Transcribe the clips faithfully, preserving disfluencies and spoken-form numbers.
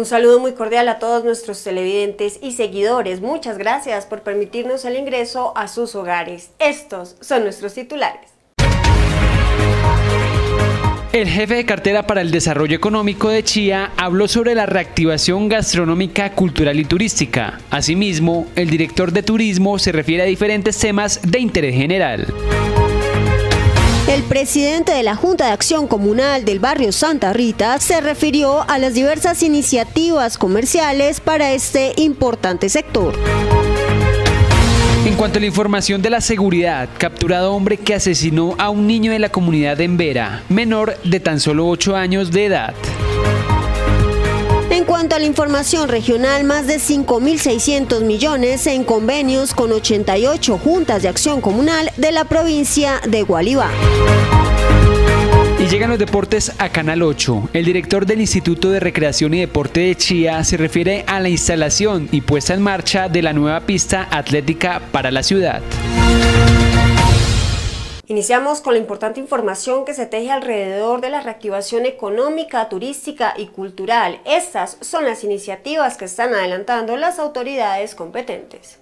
Un saludo muy cordial a todos nuestros televidentes y seguidores. Muchas gracias por permitirnos el ingreso a sus hogares. Estos son nuestros titulares. El jefe de cartera para el desarrollo económico de Chía habló sobre la reactivación gastronómica, cultural y turística. Asimismo, el director de turismo se refiere a diferentes temas de interés general. El presidente de la Junta de Acción Comunal del barrio Santa Rita se refirió a las diversas iniciativas comerciales para este importante sector. En cuanto a la información de la seguridad, capturado hombre que asesinó a un niño de la comunidad de Embera, menor de tan solo ocho años de edad. En cuanto a la información regional, más de cinco mil seiscientos millones en convenios con ochenta y ocho juntas de acción comunal de la provincia de Gualibá. Y llegan los deportes a Canal ocho. El director del Instituto de Recreación y Deporte de Chía se refiere a la instalación y puesta en marcha de la nueva pista atlética para la ciudad. Iniciamos con la importante información que se teje alrededor de la reactivación económica, turística y cultural. Estas son las iniciativas que están adelantando las autoridades competentes.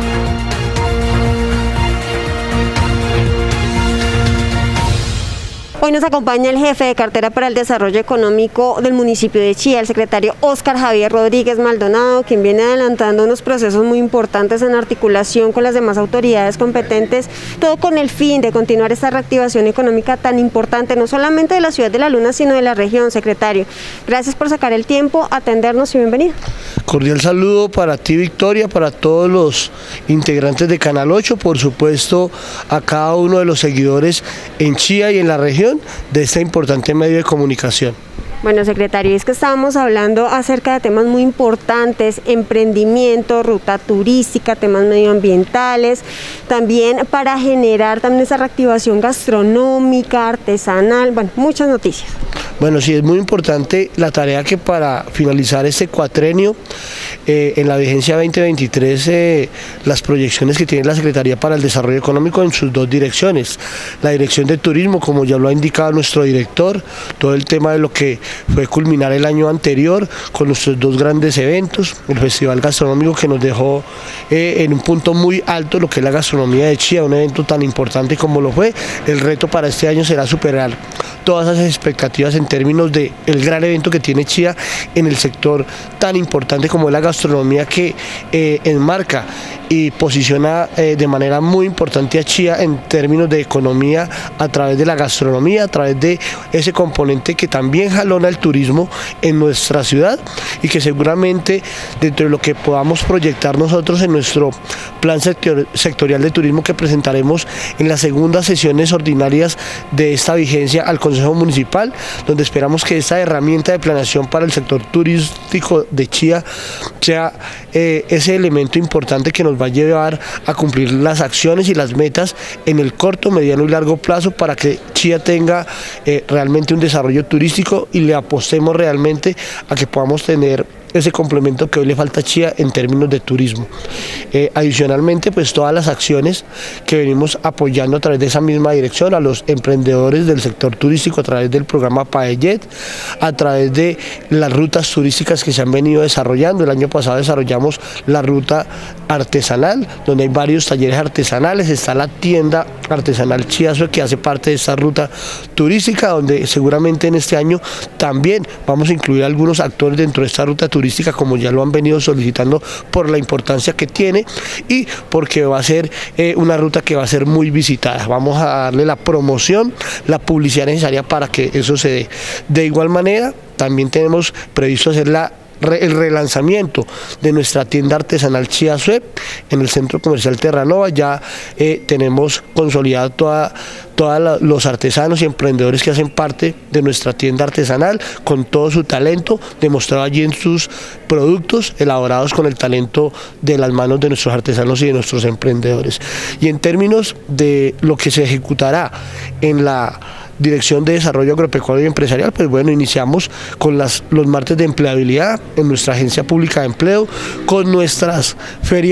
Hoy nos acompaña el jefe de cartera para el desarrollo económico del municipio de Chía, el secretario Óscar Javier Rodríguez Maldonado, quien viene adelantando unos procesos muy importantes en articulación con las demás autoridades competentes, todo con el fin de continuar esta reactivación económica tan importante, no solamente de la ciudad de La Luna, sino de la región. Secretario, gracias por sacar el tiempo, atendernos y bienvenido. Cordial saludo para ti, Victoria, para todos los integrantes de Canal ocho, por supuesto a cada uno de los seguidores en Chía y en la región de este importante medio de comunicación. Bueno, secretario, es que estábamos hablando acerca de temas muy importantes, emprendimiento, ruta turística, temas medioambientales, también para generar también esa reactivación gastronómica, artesanal, bueno, muchas noticias. Bueno, sí, es muy importante la tarea que para finalizar este cuatrenio, eh, en la vigencia veinte veintitrés, eh, las proyecciones que tiene la Secretaría para el Desarrollo Económico en sus dos direcciones. La dirección de turismo, como ya lo ha indicado nuestro director, todo el tema de lo que fue culminar el año anterior con nuestros dos grandes eventos, el Festival Gastronómico que nos dejó eh, en un punto muy alto lo que es la gastronomía de Chía, un evento tan importante como lo fue. El reto para este año será superar todas esas expectativas en términos de el gran evento que tiene Chía en el sector tan importante como es la gastronomía, que eh, enmarca y posiciona eh, de manera muy importante a Chía en términos de economía a través de la gastronomía, a través de ese componente que también jalona el turismo en nuestra ciudad y que seguramente dentro de lo que podamos proyectar nosotros en nuestro plan sector, sectorial de turismo que presentaremos en las segundas sesiones ordinarias de esta vigencia al Consejo Municipal, donde esperamos que esta herramienta de planeación para el sector turístico de Chía sea eh, ese elemento importante que nos va a llevar a cumplir las acciones y las metas en el corto, mediano y largo plazo para que Chía tenga eh, realmente un desarrollo turístico y le apostemos realmente a que podamos tener ese complemento que hoy le falta a Chía en términos de turismo. Eh, adicionalmente, pues todas las acciones que venimos apoyando a través de esa misma dirección a los emprendedores del sector turístico a través del programa Paellet, a través de las rutas turísticas que se han venido desarrollando. El año pasado desarrollamos la ruta artesanal, donde hay varios talleres artesanales, está la tienda artesanal Chía Sue, que hace parte de esta ruta turística, donde seguramente en este año también vamos a incluir algunos actores dentro de esta ruta turística, como ya lo han venido solicitando por la importancia que tiene y porque va a ser eh, una ruta que va a ser muy visitada. Vamos a darle la promoción, la publicidad necesaria para que eso se dé. De igual manera, también tenemos previsto hacer la el relanzamiento de nuestra tienda artesanal Chía Sue en el centro comercial Terranova. Ya eh, tenemos consolidado toda todos los artesanos y emprendedores que hacen parte de nuestra tienda artesanal con todo su talento demostrado allí en sus productos elaborados con el talento de las manos de nuestros artesanos y de nuestros emprendedores. Y en términos de lo que se ejecutará en la Dirección de Desarrollo Agropecuario y Empresarial, pues bueno, iniciamos con las, los martes de empleabilidad en nuestra agencia pública de empleo, con nuestras ferias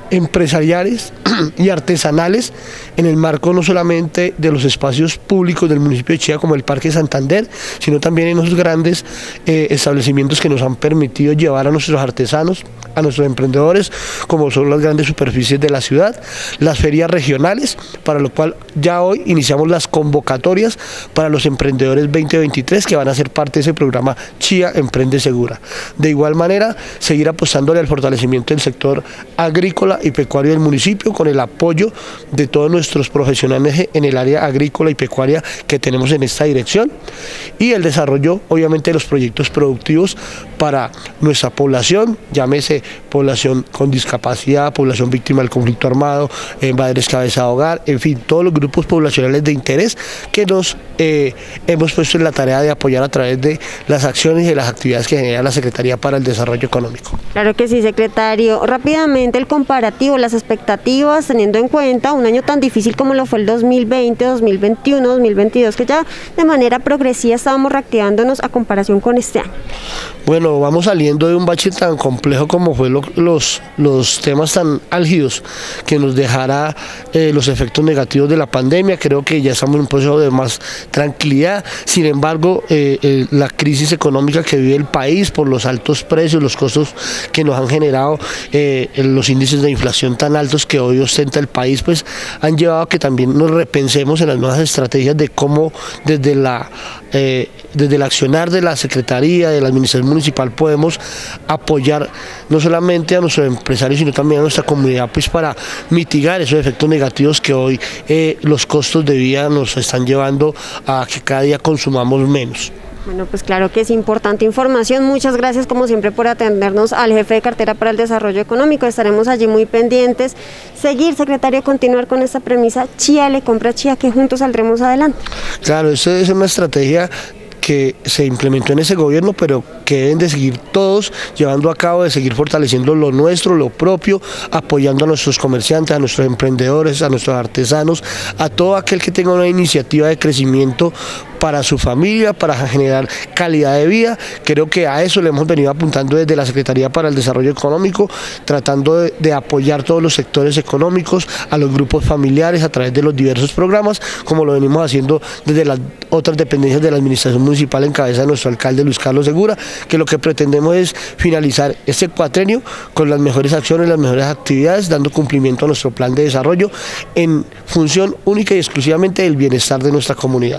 empresariales y artesanales en el marco no solamente de los espacios públicos del municipio de Chía como el Parque Santander, sino también en esos grandes eh, establecimientos que nos han permitido llevar a nuestros artesanos, a nuestros emprendedores, como son las grandes superficies de la ciudad, las ferias regionales, para lo cual ya hoy iniciamos las convocatorias para los emprendedores veinte veintitrés que van a ser parte de ese programa Chía Emprende Segura. De igual manera, seguir apostándole al fortalecimiento del sector agrícola y pecuario del municipio con el apoyo de todos nuestros profesionales en el área agrícola y pecuaria que tenemos en esta dirección, y el desarrollo obviamente de los proyectos productivos para nuestra población, llámese población con discapacidad, población víctima del conflicto armado, eh, madres cabeza de hogar, en fin, todos los grupos poblacionales de interés que nos eh, hemos puesto en la tarea de apoyar a través de las acciones y de las actividades que genera la Secretaría para el Desarrollo Económico. Claro que sí, secretario. Rápidamente el comparativo, las expectativas, teniendo en cuenta un año tan difícil como lo fue el dos mil veinte, dos mil veintiuno, dos mil veintidós, que ya de manera progresiva estábamos reactivándonos a comparación con este año. Bueno, vamos saliendo de un bache tan complejo como fue lo, los, los temas tan álgidos que nos dejará eh, los efectos negativos de la pandemia. Creo que ya estamos en un proceso de más tranquilidad. Sin embargo, eh, eh, la crisis económica que vive el país por los altos precios, los costos que nos han generado, eh, los índices de inflación tan altos que hoy ostenta el país, pues han llevado a que también nos repensemos en las nuevas estrategias de cómo desde la eh, desde el accionar de la Secretaría, de la Administración Municipal, podemos apoyar no solamente a nuestros empresarios, sino también a nuestra comunidad, pues para mitigar esos efectos negativos que hoy eh, los costos de vida nos están llevando a que cada día consumamos menos. Bueno, pues claro que es importante información. Muchas gracias como siempre por atendernos al jefe de cartera para el desarrollo económico. Estaremos allí muy pendientes. Seguir, secretario, continuar con esta premisa, Chía le compra a Chía, que juntos saldremos adelante. Claro, eso es una estrategia que se implementó en ese gobierno, pero que deben de seguir todos llevando a cabo, de seguir fortaleciendo lo nuestro, lo propio, apoyando a nuestros comerciantes, a nuestros emprendedores, a nuestros artesanos, a todo aquel que tenga una iniciativa de crecimiento para su familia, para generar calidad de vida. Creo que a eso le hemos venido apuntando desde la Secretaría para el Desarrollo Económico, tratando de, de apoyar todos los sectores económicos, a los grupos familiares a través de los diversos programas, como lo venimos haciendo desde las otras dependencias de la Administración Municipal en cabeza de nuestro alcalde Luis Carlos Segura, que lo que pretendemos es finalizar este cuatrenio con las mejores acciones, las mejores actividades, dando cumplimiento a nuestro plan de desarrollo en función única y exclusivamente del bienestar de nuestra comunidad.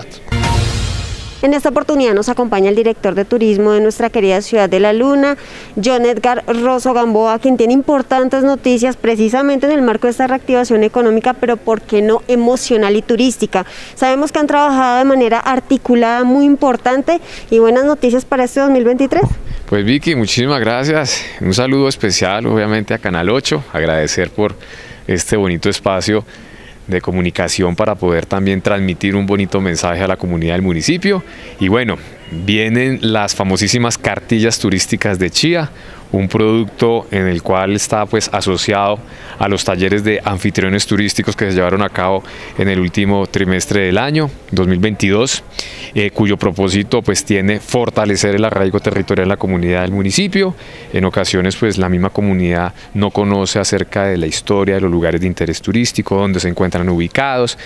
En esta oportunidad nos acompaña el director de turismo de nuestra querida ciudad de La Luna, John Edgar Rosso Gamboa, quien tiene importantes noticias precisamente en el marco de esta reactivación económica, pero ¿por qué no emocional y turística? Sabemos que han trabajado de manera articulada muy importante y buenas noticias para este dos mil veintitrés. Pues Vicky, muchísimas gracias. Un saludo especial obviamente a Canal ocho, agradecer por este bonito espacio de comunicación para poder también transmitir un bonito mensaje a la comunidad del municipio. Y bueno, vienen las famosísimas cartillas turísticas de Chía, un producto en el cual está pues asociado a los talleres de anfitriones turísticos que se llevaron a cabo en el último trimestre del año dos mil veintidós, eh, cuyo propósito pues tiene fortalecer el arraigo territorial de la comunidad del municipio. En ocasiones pues la misma comunidad no conoce acerca de la historia de los lugares de interés turístico, donde se encuentran ubicados,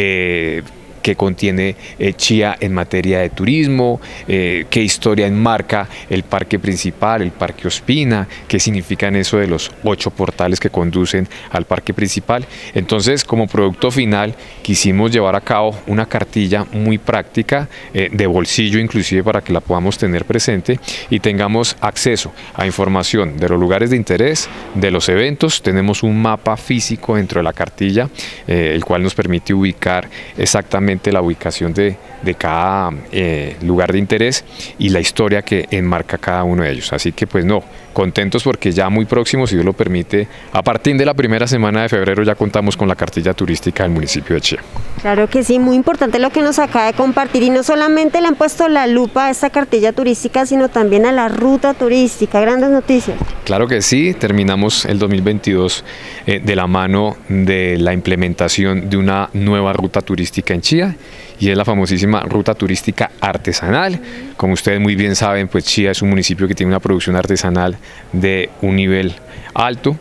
eh, qué contiene eh, Chía en materia de turismo, eh, qué historia enmarca el parque principal, el parque Ospina, qué significan eso de los ocho portales que conducen al parque principal. Entonces, como producto final, quisimos llevar a cabo una cartilla muy práctica, eh, de bolsillo inclusive, para que la podamos tener presente y tengamos acceso a información de los lugares de interés, de los eventos. Tenemos un mapa físico dentro de la cartilla, eh, el cual nos permite ubicar exactamente la ubicación de, de cada eh, lugar de interés y la historia que enmarca cada uno de ellos. Así que pues no, contentos porque ya muy próximo, si Dios lo permite, a partir de la primera semana de febrero ya contamos con la cartilla turística del municipio de Chía. Claro que sí, muy importante lo que nos acaba de compartir, y no solamente le han puesto la lupa a esta cartilla turística, sino también a la ruta turística. Grandes noticias. Claro que sí, terminamos el dos mil veintidós eh, de la mano de la implementación de una nueva ruta turística en Chía, y es la famosísima ruta turística artesanal. Como ustedes muy bien saben, pues Chía es un municipio que tiene una producción artesanal de un nivel alto,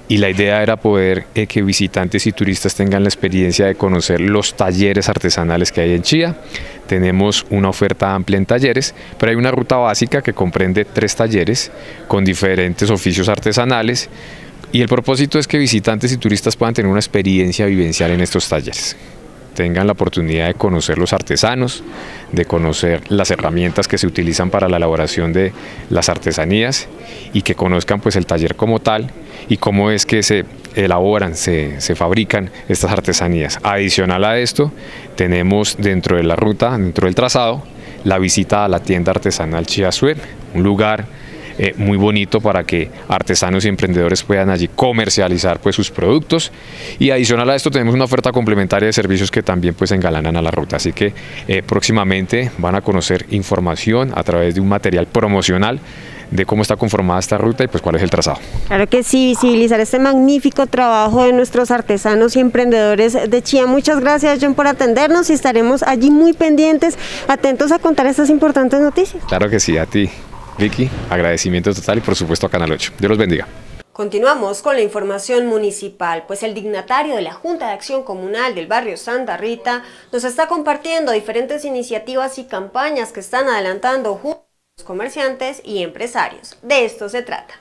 y la idea era poder eh, que visitantes y turistas tengan la experiencia de conocer los talleres artesanales que hay en Chía. Tenemos una oferta amplia en talleres, pero hay una ruta básica que comprende tres talleres con diferentes oficios artesanales, y el propósito es que visitantes y turistas puedan tener una experiencia vivencial en estos talleres, tengan la oportunidad de conocer los artesanos, de conocer las herramientas que se utilizan para la elaboración de las artesanías, y que conozcan pues el taller como tal y cómo es que se elaboran, se, se fabrican estas artesanías. Adicional a esto, tenemos dentro de la ruta, dentro del trazado, la visita a la tienda artesanal Chía Sued, un lugar Eh, muy bonito para que artesanos y emprendedores puedan allí comercializar pues sus productos, y adicional a esto tenemos una oferta complementaria de servicios que también pues engalanan a la ruta, así que eh, próximamente van a conocer información a través de un material promocional de cómo está conformada esta ruta y pues cuál es el trazado. Claro que sí, visibilizar este magnífico trabajo de nuestros artesanos y emprendedores de Chía. Muchas gracias, John, por atendernos, y estaremos allí muy pendientes, atentos a contar estas importantes noticias. Claro que sí, a ti, Vicky, agradecimiento total, y por supuesto a Canal ocho. Dios los bendiga. Continuamos con la información municipal, pues el dignatario de la Junta de Acción Comunal del barrio Santa Rita nos está compartiendo diferentes iniciativas y campañas que están adelantando junto a los comerciantes y empresarios. De esto se trata.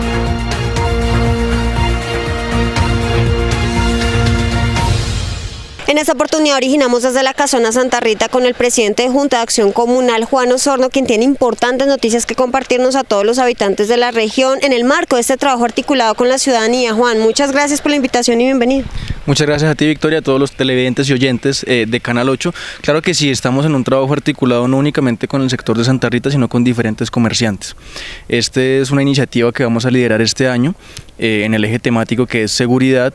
En esta oportunidad originamos desde la Casona Santa Rita con el presidente de Junta de Acción Comunal, Juan Osorno, quien tiene importantes noticias que compartirnos a todos los habitantes de la región en el marco de este trabajo articulado con la ciudadanía. Juan, muchas gracias por la invitación y bienvenido. Muchas gracias a ti, Victoria, a todos los televidentes y oyentes eh, de Canal ocho. Claro que sí, estamos en un trabajo articulado no únicamente con el sector de Santa Rita, sino con diferentes comerciantes. Esta es una iniciativa que vamos a liderar este año eh, en el eje temático que es seguridad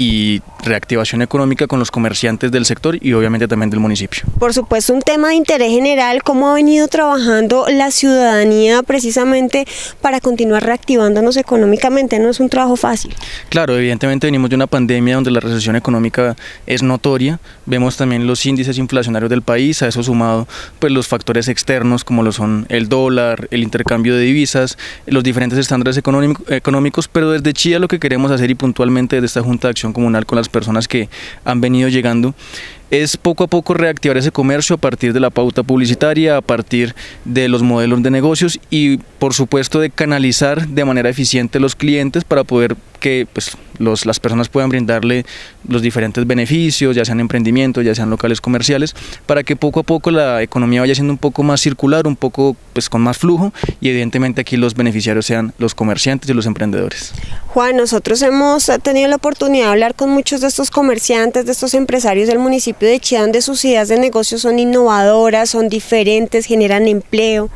y reactivación económica con los comerciantes del sector y obviamente también del municipio. Por supuesto, un tema de interés general, ¿cómo ha venido trabajando la ciudadanía precisamente para continuar reactivándonos económicamente? No es un trabajo fácil. Claro, evidentemente venimos de una pandemia donde la recesión económica es notoria, vemos también los índices inflacionarios del país, a eso sumado pues los factores externos como lo son el dólar, el intercambio de divisas, los diferentes estándares económicos, pero desde Chía lo que queremos hacer y puntualmente desde esta Junta de Acción Comunal con las personas que han venido llegando es poco a poco reactivar ese comercio a partir de la pauta publicitaria, a partir de los modelos de negocios y por supuesto de canalizar de manera eficiente los clientes para poder que pues, los, las personas puedan brindarle los diferentes beneficios, ya sean emprendimientos, ya sean locales comerciales, para que poco a poco la economía vaya siendo un poco más circular, un poco pues, con más flujo y evidentemente aquí los beneficiarios sean los comerciantes y los emprendedores. Juan, nosotros hemos tenido la oportunidad de hablar con muchos de estos comerciantes, de estos empresarios del municipio de Chía, donde sus ideas de negocio son innovadoras, son diferentes, generan empleo.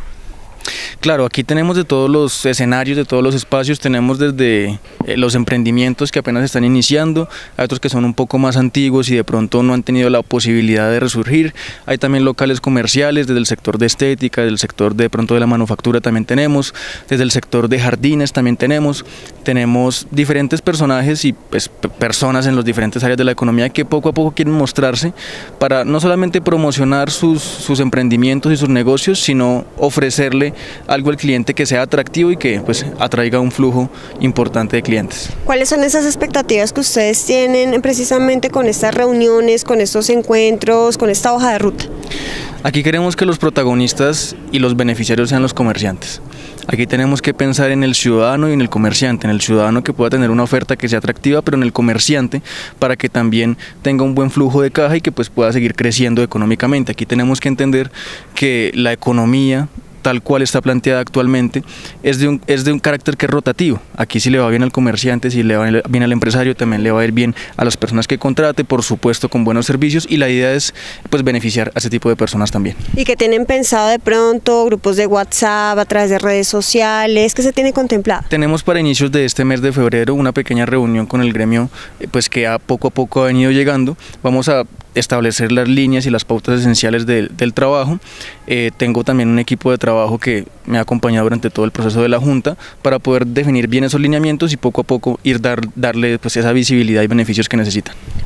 Claro, aquí tenemos de todos los escenarios, de todos los espacios, tenemos desde eh, los emprendimientos que apenas están iniciando, hay otros que son un poco más antiguos y de pronto no han tenido la posibilidad de resurgir, hay también locales comerciales desde el sector de estética, del sector de pronto de la manufactura también tenemos, desde el sector de jardines también tenemos, tenemos diferentes personajes y pues, personas en las diferentes áreas de la economía que poco a poco quieren mostrarse para no solamente promocionar sus, sus emprendimientos y sus negocios, sino ofrecerle algo al cliente que sea atractivo y que pues atraiga un flujo importante de clientes. ¿Cuáles son esas expectativas que ustedes tienen precisamente con estas reuniones, con estos encuentros, con esta hoja de ruta? Aquí queremos que los protagonistas y los beneficiarios sean los comerciantes. Aquí tenemos que pensar en el ciudadano y en el comerciante, en el ciudadano que pueda tener una oferta que sea atractiva, pero en el comerciante para que también tenga un buen flujo de caja y que pues pueda seguir creciendo económicamente. Aquí tenemos que entender que la economía tal cual está planteada actualmente, es de, un, es de un carácter que es rotativo. Aquí si le va bien al comerciante, si le va bien al empresario, también le va a ir bien a las personas que contrate, por supuesto con buenos servicios, y la idea es pues beneficiar a ese tipo de personas también. ¿Y qué tienen pensado de pronto? ¿Grupos de WhatsApp, a través de redes sociales? ¿Qué se tiene contemplado? Tenemos para inicios de este mes de febrero una pequeña reunión con el gremio pues que a poco a poco ha venido llegando. Vamos a establecer las líneas y las pautas esenciales de, del trabajo. Eh, tengo también un equipo de trabajo que me ha acompañado durante todo el proceso de la Junta para poder definir bien esos lineamientos y poco a poco ir dar, darle pues esa visibilidad y beneficios que necesitan.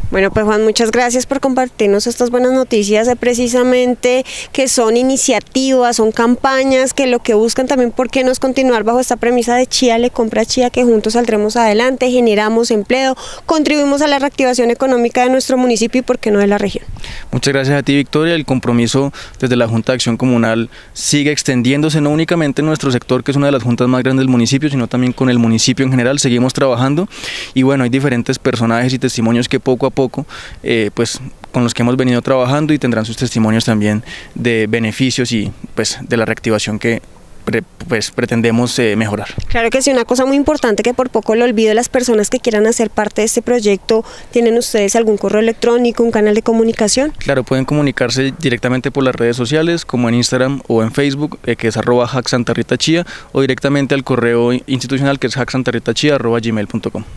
Bueno, pues Juan, muchas gracias por compartirnos estas buenas noticias, de precisamente que son iniciativas, son campañas que lo que buscan también, ¿por qué no es continuar bajo esta premisa de Chía le compra a Chía, que juntos saldremos adelante, generamos empleo, contribuimos a la reactivación económica de nuestro municipio y por qué no de la región? Muchas gracias a ti, Victoria. El compromiso desde la Junta de Acción Comunal sigue extendiéndose, no únicamente en nuestro sector, que es una de las juntas más grandes del municipio, sino también con el municipio en general. Seguimos trabajando y bueno, hay diferentes personajes y testimonios que poco a poco eh, pues con los que hemos venido trabajando y tendrán sus testimonios también de beneficios y pues de la reactivación que pre, pues pretendemos eh, mejorar. Claro que sí, una cosa muy importante que por poco lo olvido, las personas que quieran hacer parte de este proyecto, ¿tienen ustedes algún correo electrónico, un canal de comunicación? Claro, pueden comunicarse directamente por las redes sociales, como en Instagram o en Facebook, eh, que es arroba hack Santa Rita Chía, o directamente al correo institucional, que es hack santa rita chía arroba gmail punto com.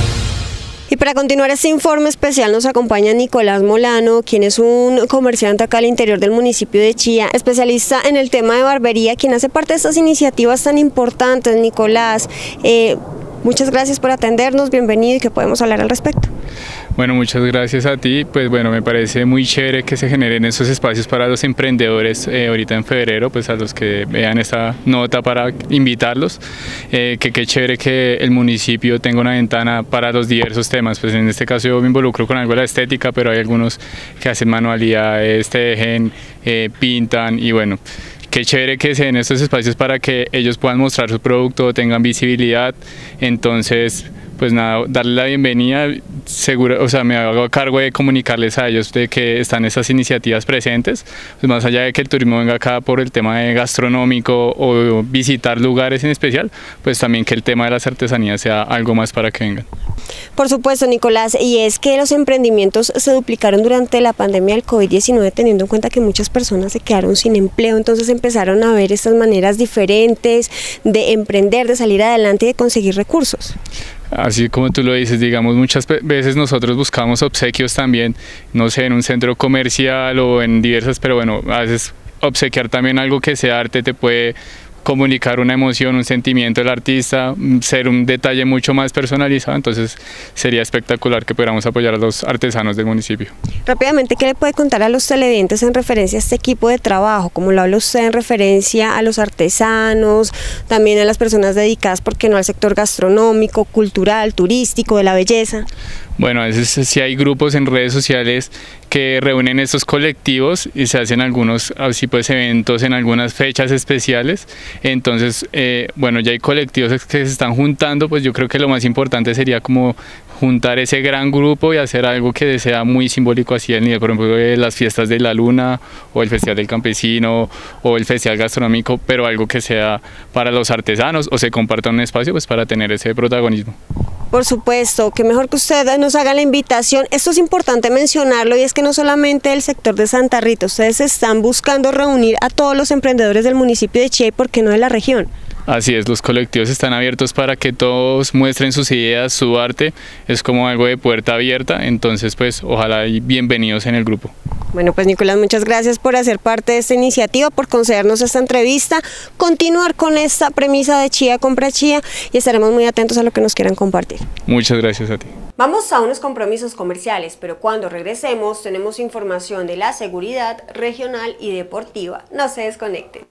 Y para continuar este informe especial nos acompaña Nicolás Molano, quien es un comerciante acá al interior del municipio de Chía, especialista en el tema de barbería, quien hace parte de estas iniciativas tan importantes. Nicolás, eh, muchas gracias por atendernos, bienvenido y que podemos hablar al respecto. Bueno, muchas gracias a ti. Pues bueno, me parece muy chévere que se generen esos espacios para los emprendedores eh, ahorita en febrero, pues a los que vean esta nota para invitarlos. Eh, que qué chévere que el municipio tenga una ventana para los diversos temas. Pues en este caso yo me involucro con algo de la estética, pero hay algunos que hacen manualidades, tejen, eh, pintan y bueno. Qué chévere que se den estos espacios para que ellos puedan mostrar su producto, tengan visibilidad. Entonces, pues nada, darle la bienvenida, seguro, o sea, me hago cargo de comunicarles a ellos de que están esas iniciativas presentes, pues más allá de que el turismo venga acá por el tema de gastronómico o visitar lugares en especial, pues también que el tema de las artesanías sea algo más para que vengan. Por supuesto, Nicolás, y es que los emprendimientos se duplicaron durante la pandemia del COVID diecinueve, teniendo en cuenta que muchas personas se quedaron sin empleo, entonces empezaron a ver estas maneras diferentes de emprender, de salir adelante y de conseguir recursos. Así como tú lo dices, digamos, muchas veces nosotros buscamos obsequios también, no sé, en un centro comercial o en diversas, pero bueno, a veces obsequiar también algo que sea arte te puede comunicar una emoción, un sentimiento del artista, ser un detalle mucho más personalizado, entonces sería espectacular que pudiéramos apoyar a los artesanos del municipio. Rápidamente, ¿qué le puede contar a los televidentes en referencia a este equipo de trabajo? Como lo habla usted en referencia a los artesanos, también a las personas dedicadas, ¿por qué no?, al sector gastronómico, cultural, turístico, de la belleza. Bueno, a veces sí hay grupos en redes sociales que reúnen estos colectivos y se hacen algunos así pues eventos en algunas fechas especiales. Entonces, eh, bueno, ya hay colectivos que se están juntando, pues yo creo que lo más importante sería como juntar ese gran grupo y hacer algo que sea muy simbólico así al nivel, por ejemplo, de las fiestas de la luna o el Festival del Campesino o el Festival Gastronómico, pero algo que sea para los artesanos o se comparta un espacio pues para tener ese protagonismo. Por supuesto, que mejor que usted nos haga la invitación. Esto es importante mencionarlo y es que no solamente el sector de Santa Rita, ustedes están buscando reunir a todos los emprendedores del municipio de Chía y por qué no de la región. Así es, los colectivos están abiertos para que todos muestren sus ideas, su arte, es como algo de puerta abierta, entonces pues ojalá y bienvenidos en el grupo. Bueno, pues Nicolás, muchas gracias por hacer parte de esta iniciativa, por concedernos esta entrevista, continuar con esta premisa de Chía compra Chía y estaremos muy atentos a lo que nos quieran compartir. Muchas gracias a ti. Vamos a unos compromisos comerciales, pero cuando regresemos tenemos información de la seguridad regional y deportiva. No se desconecten.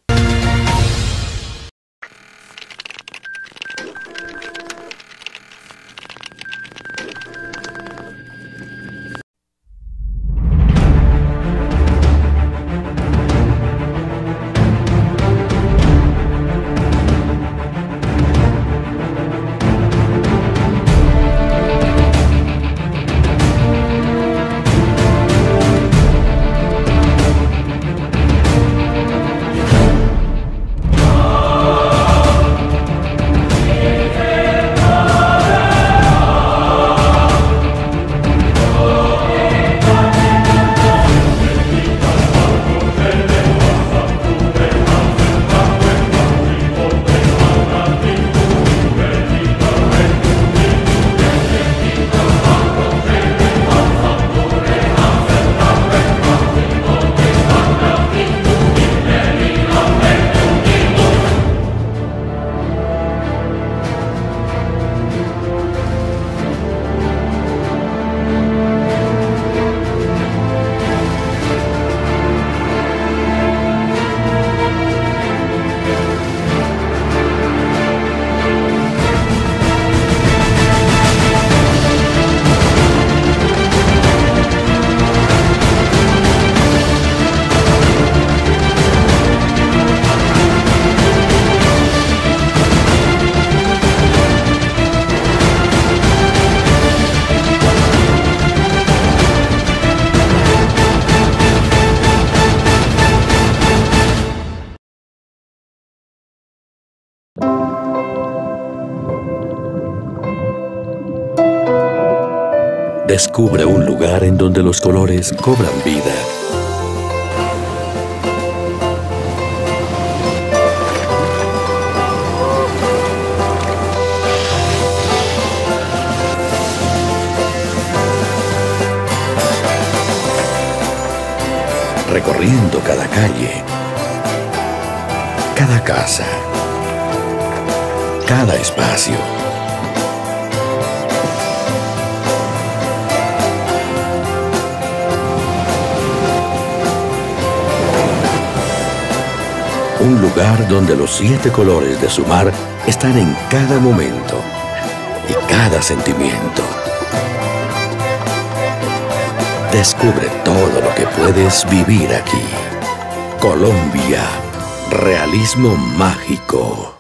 Descubre un lugar en donde los colores cobran vida. Recorriendo cada calle, cada casa, cada espacio. Un lugar donde los siete colores de su mar están en cada momento y cada sentimiento. Descubre todo lo que puedes vivir aquí. Colombia, realismo mágico.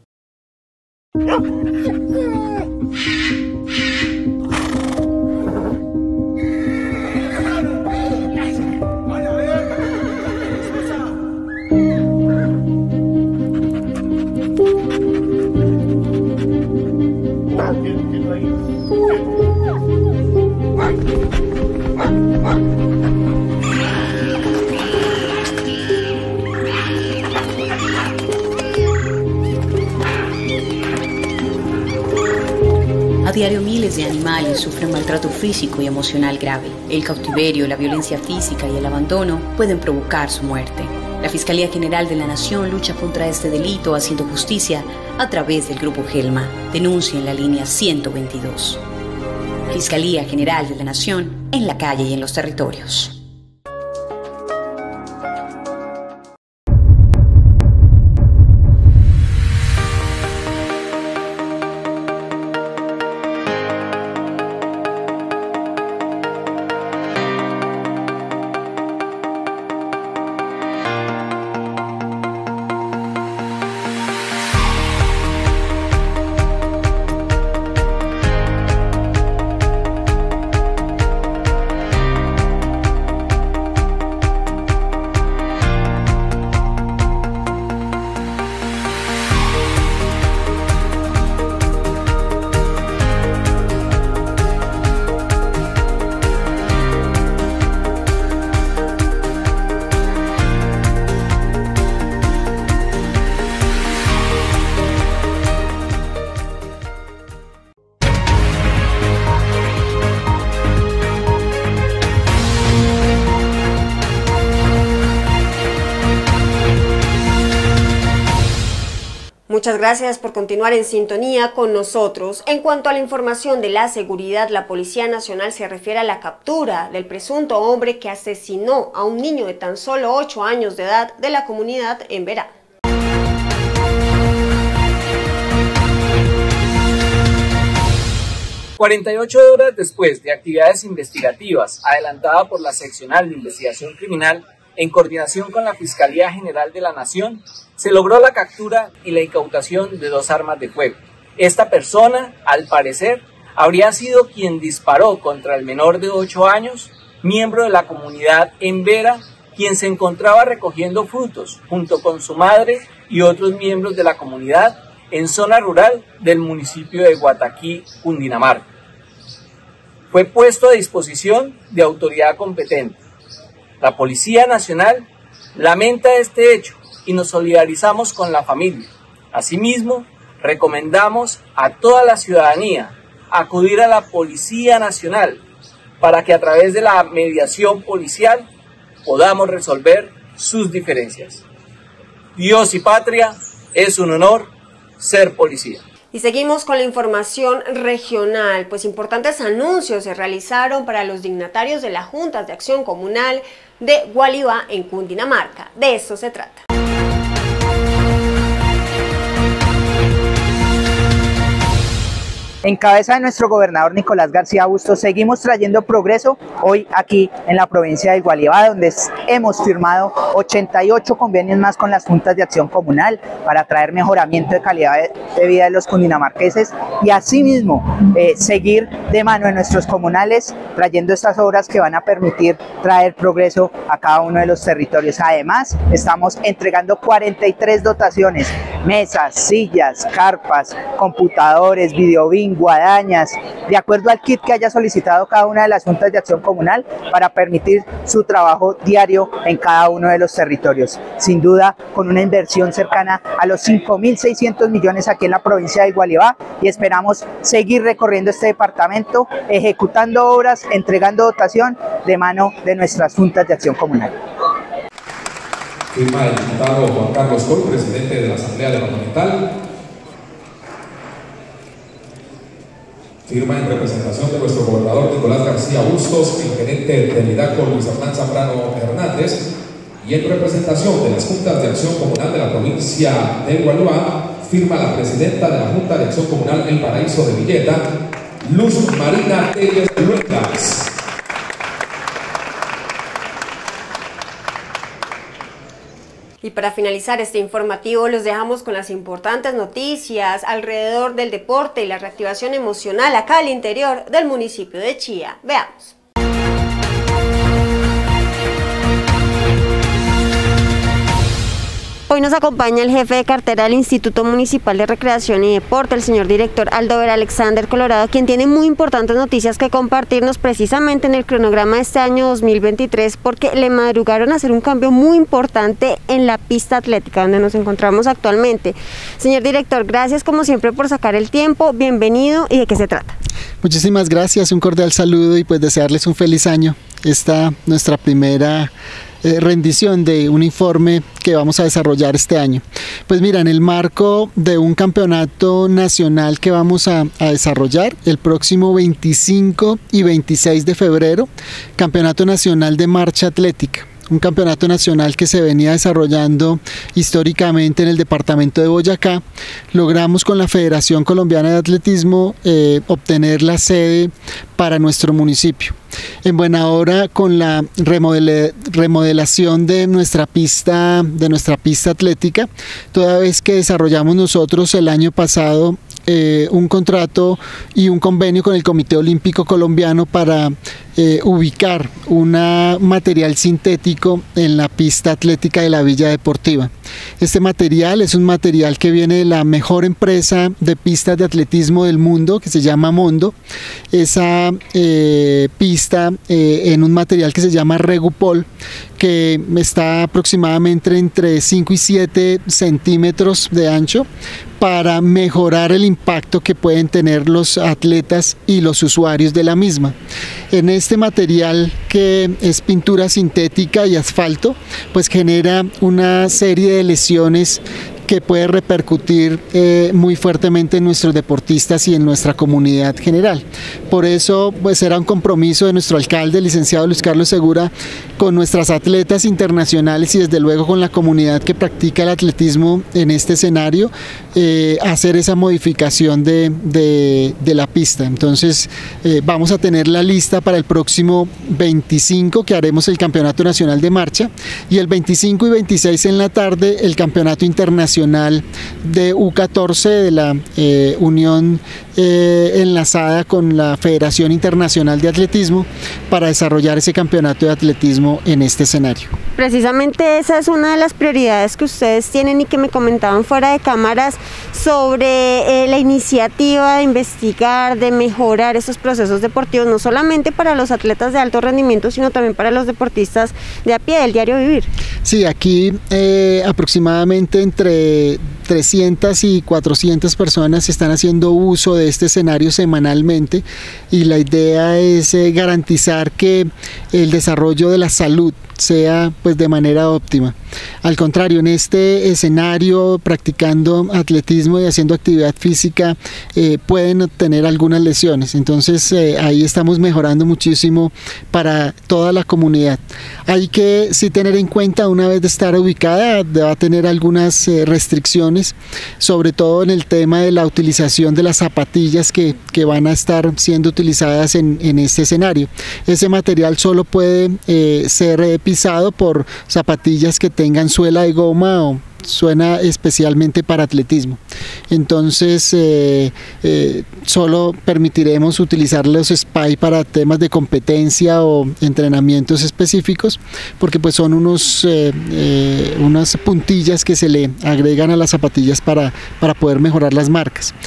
A diario miles de animales sufren maltrato físico y emocional grave. El cautiverio, la violencia física y el abandono pueden provocar su muerte. La Fiscalía General de la Nación lucha contra este delito haciendo justicia a través del Grupo Gelma. Denuncia en la línea ciento veintidós. Fiscalía General de la Nación, en la calle y en los territorios. Muchas gracias por continuar en sintonía con nosotros. En cuanto a la información de la seguridad, la Policía Nacional se refiere a la captura del presunto hombre que asesinó a un niño de tan solo ocho años de edad de la comunidad en Verá. cuarenta y ocho horas después de actividades investigativas adelantadas por la Seccional de Investigación Criminal, en coordinación con la Fiscalía General de la Nación, se logró la captura y la incautación de dos armas de fuego. Esta persona, al parecer, habría sido quien disparó contra el menor de ocho años, miembro de la comunidad en Vera, quien se encontraba recogiendo frutos junto con su madre y otros miembros de la comunidad en zona rural del municipio de Guataquí, Cundinamarca. Fue puesto a disposición de autoridad competente. La Policía Nacional lamenta este hecho y nos solidarizamos con la familia. Asimismo, recomendamos a toda la ciudadanía acudir a la Policía Nacional para que a través de la mediación policial podamos resolver sus diferencias. Dios y patria, es un honor ser policía. Y seguimos con la información regional, pues importantes anuncios se realizaron para los dignatarios de la Junta de Acción Comunal de Gualibá en Cundinamarca. De eso se trata. En cabeza de nuestro gobernador Nicolás García Bustos, seguimos trayendo progreso hoy aquí en la provincia de Gualibá, donde hemos firmado ochenta y ocho convenios más con las juntas de acción comunal para traer mejoramiento de calidad de vida de los cundinamarqueses y asimismo eh, seguir de mano de nuestros comunales trayendo estas obras que van a permitir traer progreso a cada uno de los territorios. Además, estamos entregando cuarenta y tres dotaciones, mesas, sillas, carpas, computadores, videobin, sin guadañas, de acuerdo al kit que haya solicitado cada una de las juntas de acción comunal para permitir su trabajo diario en cada uno de los territorios. Sin duda, con una inversión cercana a los cinco mil seiscientos millones aquí en la provincia de Gualibá, y esperamos seguir recorriendo este departamento, ejecutando obras, entregando dotación de mano de nuestras juntas de acción comunal. Firma el diputado Juan Carlos Coll, presidente de la Asamblea Departamental. Firma en representación de nuestro gobernador Nicolás García Bustos, el gerente de Lidaco Luis Hernán Zambrano Hernández, y en representación de las juntas de acción comunal de la provincia de Gualibá, firma la presidenta de la Junta de Acción Comunal El Paraíso de Villeta, Luz Marina Telles Luengas. Y para finalizar este informativo los dejamos con las importantes noticias alrededor del deporte y la reactivación emocional acá al interior del municipio de Chía. Veamos. Hoy nos acompaña el jefe de cartera del Instituto Municipal de Recreación y Deporte, el señor director Aldo Ver Alexander Colorado, quien tiene muy importantes noticias que compartirnos precisamente en el cronograma de este año dos mil veintitrés, porque le madrugaron a hacer un cambio muy importante en la pista atlética donde nos encontramos actualmente. Señor director, gracias como siempre por sacar el tiempo, bienvenido, ¿y de qué se trata? Muchísimas gracias, un cordial saludo y pues desearles un feliz año. Esta nuestra primera Eh, rendición de un informe que vamos a desarrollar este año. Pues mira, en el marco de un campeonato nacional que vamos a, a desarrollar el próximo veinticinco y veintiséis de febrero, Campeonato Nacional de Marcha Atlética. Un campeonato nacional que se venía desarrollando históricamente en el departamento de Boyacá. Logramos con la Federación Colombiana de Atletismo eh, obtener la sede para nuestro municipio. En buena hora con la remodel remodelación de nuestra pista, de nuestra pista atlética, toda vez que desarrollamos nosotros el año pasado eh, un contrato y un convenio con el Comité Olímpico Colombiano para eh, ubicar un material sintético en la pista atlética de la Villa Deportiva. Este material es un material que viene de la mejor empresa de pistas de atletismo del mundo, que se llama Mondo. Esa eh, pista eh, en un material que se llama Regupol, que está aproximadamente entre cinco y siete centímetros de ancho, para mejorar el impacto que pueden tener los atletas y los usuarios de la misma. En este material, que es pintura sintética y asfalto, pues genera una serie de lesiones que puede repercutir eh, muy fuertemente en nuestros deportistas y en nuestra comunidad general. Por eso pues era un compromiso de nuestro alcalde, el licenciado Luis Carlos Segura, con nuestras atletas internacionales y desde luego con la comunidad que practica el atletismo en este escenario, eh, hacer esa modificación de, de, de la pista. Entonces eh, vamos a tener la lista para el próximo veinticinco, que haremos el Campeonato Nacional de Marcha, y el veinticinco y veintiséis en la tarde el Campeonato Internacional de U catorce de la eh, Unión eh, enlazada con la Federación Internacional de Atletismo, para desarrollar ese campeonato de atletismo en este escenario. Precisamente esa es una de las prioridades que ustedes tienen y que me comentaban fuera de cámaras sobre eh, la iniciativa de investigar, de mejorar esos procesos deportivos, no solamente para los atletas de alto rendimiento, sino también para los deportistas de a pie, del diario vivir. Sí, aquí eh, aproximadamente entre trescientas y cuatrocientas personas están haciendo uso de este escenario semanalmente, y la idea es eh, garantizar que el desarrollo de la salud sea pues de manera óptima. Al contrario, en este escenario, practicando atletismo y haciendo actividad física, eh, pueden tener algunas lesiones. Entonces eh, ahí estamos mejorando muchísimo para toda la comunidad. Hay que sí tener en cuenta, una vez de estar ubicada, va a tener algunas eh, restricciones, sobre todo en el tema de la utilización de las zapatillas que, que van a estar siendo utilizadas en, en este escenario. Ese material solo puede eh, ser eh, pisado por zapatillas que tengan suela de goma o suena especialmente para atletismo. Entonces eh, eh, solo permitiremos utilizar los spy para temas de competencia o entrenamientos específicos, porque pues son unos eh, eh, unas puntillas que se le agregan a las zapatillas para, para poder mejorar las marcas.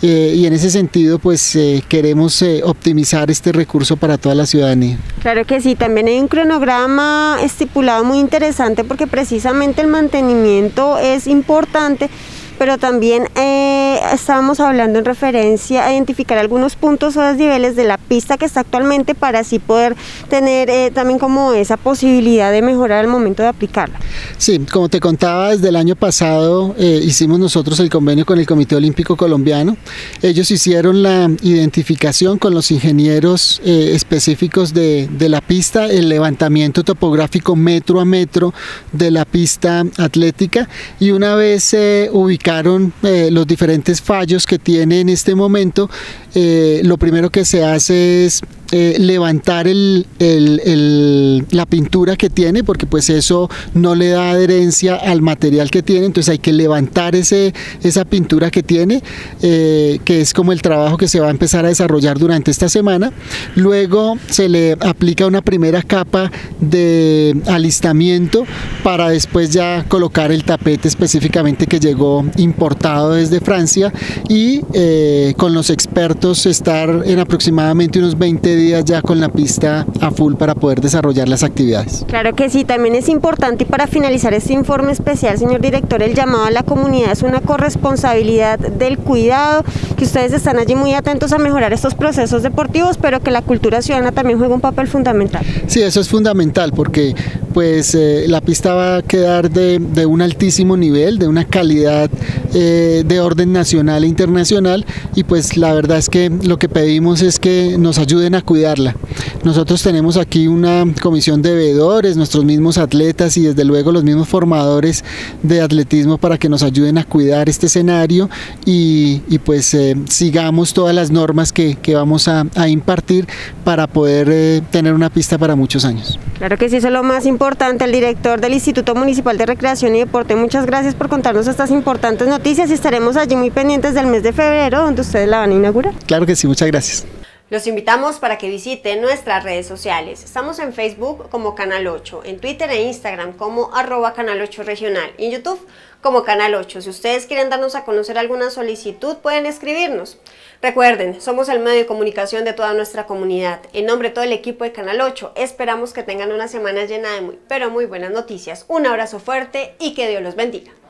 eh, y en ese sentido pues eh, queremos eh, optimizar este recurso para toda la ciudadanía. Claro que sí, también hay un cronograma estipulado muy interesante porque precisamente el mantenimiento es importante, pero también eh, estábamos hablando en referencia a identificar algunos puntos o desniveles de la pista que está actualmente para así poder tener eh, también como esa posibilidad de mejorar al momento de aplicarla. Sí, como te contaba, desde el año pasado eh, hicimos nosotros el convenio con el Comité Olímpico Colombiano. Ellos hicieron la identificación con los ingenieros eh, específicos de, de la pista, el levantamiento topográfico metro a metro de la pista atlética, y una vez eh, ubicados Eh, los diferentes fallos que tiene en este momento, eh, lo primero que se hace es eh, levantar el, el, el, la pintura que tiene, porque pues eso no le da adherencia al material que tiene, entonces hay que levantar ese, esa pintura que tiene, eh, que es como el trabajo que se va a empezar a desarrollar durante esta semana. Luego se le aplica una primera capa de alistamiento para después ya colocar el tapete específicamente que llegó importado desde Francia, y eh, con los expertos estar en aproximadamente unos veinte días ya con la pista a full para poder desarrollar las actividades. Claro que sí, también es importante, y para finalizar este informe especial, señor director, el llamado a la comunidad es una corresponsabilidad del cuidado, que ustedes están allí muy atentos a mejorar estos procesos deportivos, pero que la cultura ciudadana también juega un papel fundamental. Sí, eso es fundamental, porque pues eh, la pista va a quedar de, de un altísimo nivel, de una calidad eh, de orden nacional e internacional, y pues la verdad es que lo que pedimos es que nos ayuden a cuidarla. Nosotros tenemos aquí una comisión de veedores, nuestros mismos atletas y desde luego los mismos formadores de atletismo, para que nos ayuden a cuidar este escenario y, y pues eh, sigamos todas las normas que, que vamos a, a impartir para poder eh, tener una pista para muchos años. Claro que sí, eso es lo más importante. El director del Instituto Municipal de Recreación y Deporte, muchas gracias por contarnos estas importantes noticias, y estaremos allí muy pendientes del mes de febrero, donde ustedes la van a inaugurar. Claro que sí, muchas gracias. Los invitamos para que visiten nuestras redes sociales. Estamos en Facebook como Canal ocho, en Twitter e Instagram como arroba Canal ocho Regional, y en YouTube como Canal ocho. Si ustedes quieren darnos a conocer alguna solicitud, pueden escribirnos. Recuerden, somos el medio de comunicación de toda nuestra comunidad. En nombre de todo el equipo de Canal ocho, esperamos que tengan una semana llena de muy, pero muy buenas noticias. Un abrazo fuerte y que Dios los bendiga.